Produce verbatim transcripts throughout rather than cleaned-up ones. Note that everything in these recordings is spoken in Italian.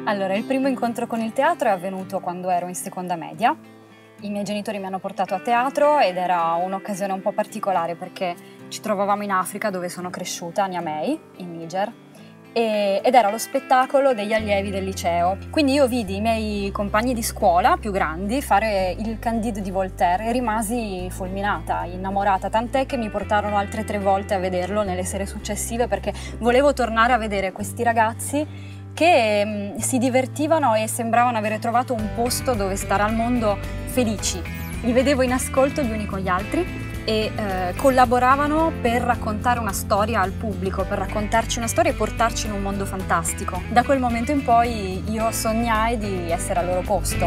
Allora, il primo incontro con il teatro è avvenuto quando ero in seconda media. I miei genitori mi hanno portato a teatro ed era un'occasione un po' particolare perché ci trovavamo in Africa, dove sono cresciuta, a Niamey, in Niger, e, ed era lo spettacolo degli allievi del liceo. Quindi io vidi i miei compagni di scuola più grandi fare il Candide di Voltaire e rimasi fulminata, innamorata, tant'è che mi portarono altre tre volte a vederlo nelle sere successive perché volevo tornare a vedere questi ragazzi che mh, si divertivano e sembravano avere trovato un posto dove stare al mondo felici. Li vedevo in ascolto gli uni con gli altri e eh, collaboravano per raccontare una storia al pubblico, per raccontarci una storia e portarci in un mondo fantastico. Da quel momento in poi io sognai di essere al loro posto.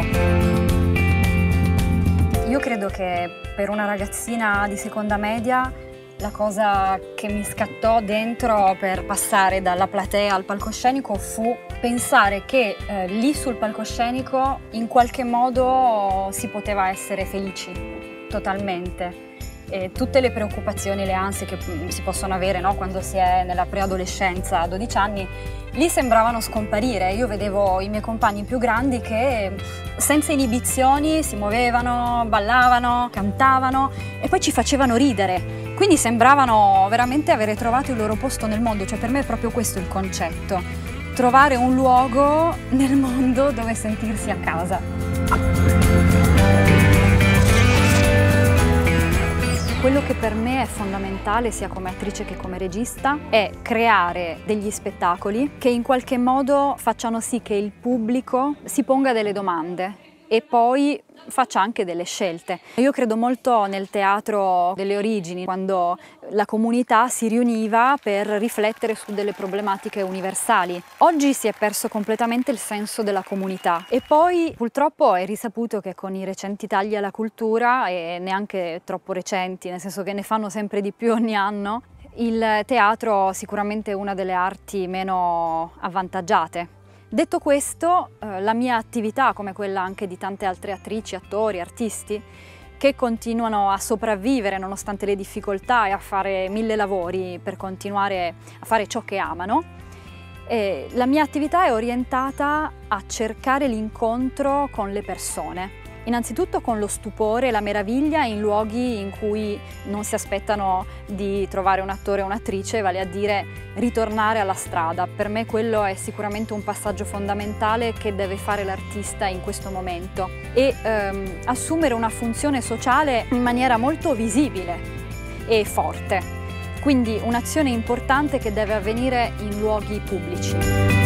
Io credo che per una ragazzina di seconda media la cosa che mi scattò dentro per passare dalla platea al palcoscenico fu pensare che eh, lì sul palcoscenico in qualche modo si poteva essere felici totalmente. E tutte le preoccupazioni e le ansie che si possono avere, no, quando si è nella preadolescenza a dodici anni, lì sembravano scomparire. Io vedevo i miei compagni più grandi che senza inibizioni si muovevano, ballavano, cantavano e poi ci facevano ridere. Quindi sembravano veramente avere trovato il loro posto nel mondo, cioè per me è proprio questo il concetto, trovare un luogo nel mondo dove sentirsi a casa. Quello che per me è fondamentale, sia come attrice che come regista, è creare degli spettacoli che in qualche modo facciano sì che il pubblico si ponga delle domande e poi faccia anche delle scelte. Io credo molto nel teatro delle origini, quando la comunità si riuniva per riflettere su delle problematiche universali. Oggi si è perso completamente il senso della comunità e poi purtroppo è risaputo che con i recenti tagli alla cultura, e neanche troppo recenti, nel senso che ne fanno sempre di più ogni anno, il teatro sicuramente è una delle arti meno avvantaggiate. Detto questo, eh, la mia attività, come quella anche di tante altre attrici, attori, artisti, che continuano a sopravvivere nonostante le difficoltà e a fare mille lavori per continuare a fare ciò che amano, eh, la mia attività è orientata a cercare l'incontro con le persone. Innanzitutto con lo stupore e la meraviglia in luoghi in cui non si aspettano di trovare un attore o un'attrice, vale a dire ritornare alla strada. Per me quello è sicuramente un passaggio fondamentale che deve fare l'artista in questo momento e ehm, assumere una funzione sociale in maniera molto visibile e forte. Quindi un'azione importante che deve avvenire in luoghi pubblici.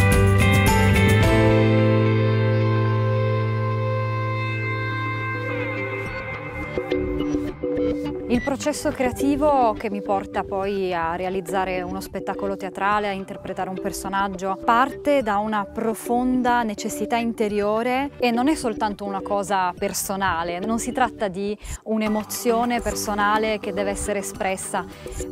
Il processo creativo che mi porta poi a realizzare uno spettacolo teatrale, a interpretare un personaggio, parte da una profonda necessità interiore e non è soltanto una cosa personale, non si tratta di un'emozione personale che deve essere espressa,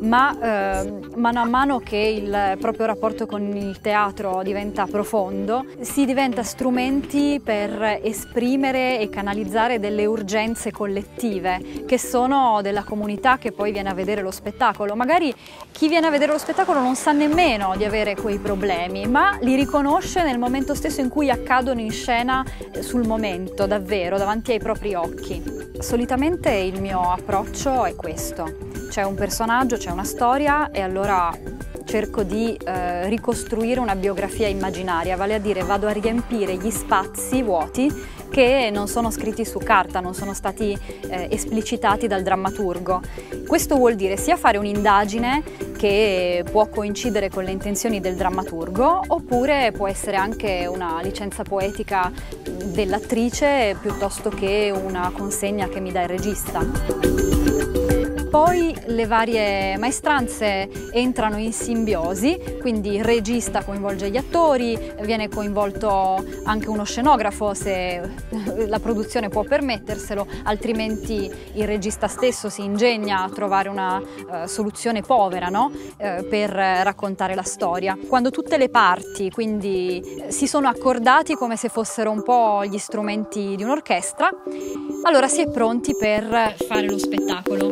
ma eh, mano a mano che il proprio rapporto con il teatro diventa profondo, si diventa strumenti per esprimere e canalizzare delle urgenze collettive che sono della comunità che poi viene a vedere lo spettacolo. Magari chi viene a vedere lo spettacolo non sa nemmeno di avere quei problemi, ma li riconosce nel momento stesso in cui accadono in scena, sul momento, davvero, davanti ai propri occhi. Solitamente il mio approccio è questo: c'è un personaggio, c'è una storia e allora cerco di eh, ricostruire una biografia immaginaria, vale a dire vado a riempire gli spazi vuoti che non sono scritti su carta, non sono stati eh, esplicitati dal drammaturgo. Questo vuol dire sia fare un'indagine che può coincidere con le intenzioni del drammaturgo, oppure può essere anche una licenza poetica dell'attrice piuttosto che una consegna che mi dà il regista. Poi le varie maestranze entrano in simbiosi, quindi il regista coinvolge gli attori, viene coinvolto anche uno scenografo se la produzione può permetterselo, altrimenti il regista stesso si ingegna a trovare una uh, soluzione povera, no? uh, per raccontare la storia. Quando tutte le parti quindi si sono accordati come se fossero un po' gli strumenti di un'orchestra, allora si è pronti per fare lo spettacolo.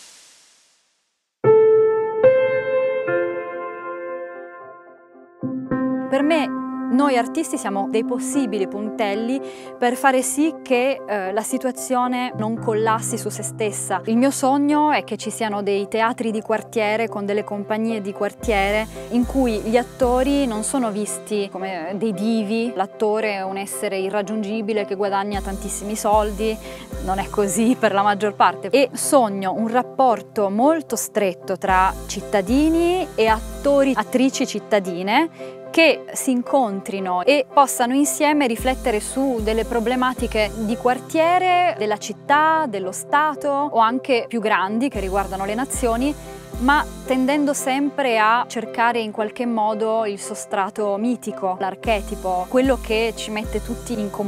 Thank you. Per me noi artisti siamo dei possibili puntelli per fare sì che eh, la situazione non collassi su se stessa. Il mio sogno è che ci siano dei teatri di quartiere con delle compagnie di quartiere in cui gli attori non sono visti come dei divi, l'attore è un essere irraggiungibile che guadagna tantissimi soldi, non è così per la maggior parte. E sogno un rapporto molto stretto tra cittadini e attori, attrici cittadine che si incontrino e possano insieme riflettere su delle problematiche di quartiere, della città, dello Stato o anche più grandi che riguardano le nazioni, ma tendendo sempre a cercare in qualche modo il sostrato mitico, l'archetipo, quello che ci mette tutti in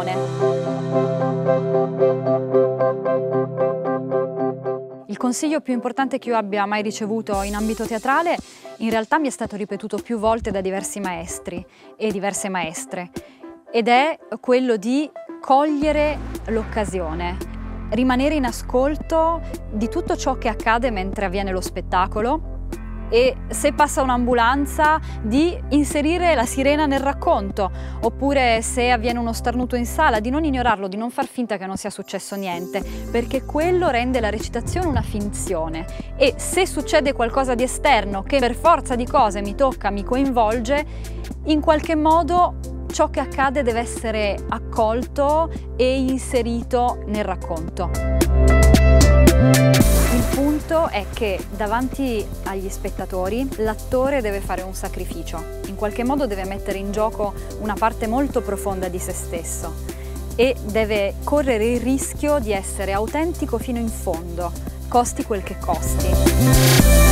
comunione. Il consiglio più importante che io abbia mai ricevuto in ambito teatrale in realtà mi è stato ripetuto più volte da diversi maestri e diverse maestre ed è quello di cogliere l'occasione, rimanere in ascolto di tutto ciò che accade mentre avviene lo spettacolo e se passa un'ambulanza di inserire la sirena nel racconto, oppure se avviene uno starnuto in sala di non ignorarlo, di non far finta che non sia successo niente, perché quello rende la recitazione una finzione e se succede qualcosa di esterno che per forza di cose mi tocca, mi coinvolge, in qualche modo ciò che accade deve essere accolto e inserito nel racconto. Il punto è che davanti agli spettatori l'attore deve fare un sacrificio, in qualche modo deve mettere in gioco una parte molto profonda di se stesso e deve correre il rischio di essere autentico fino in fondo, costi quel che costi.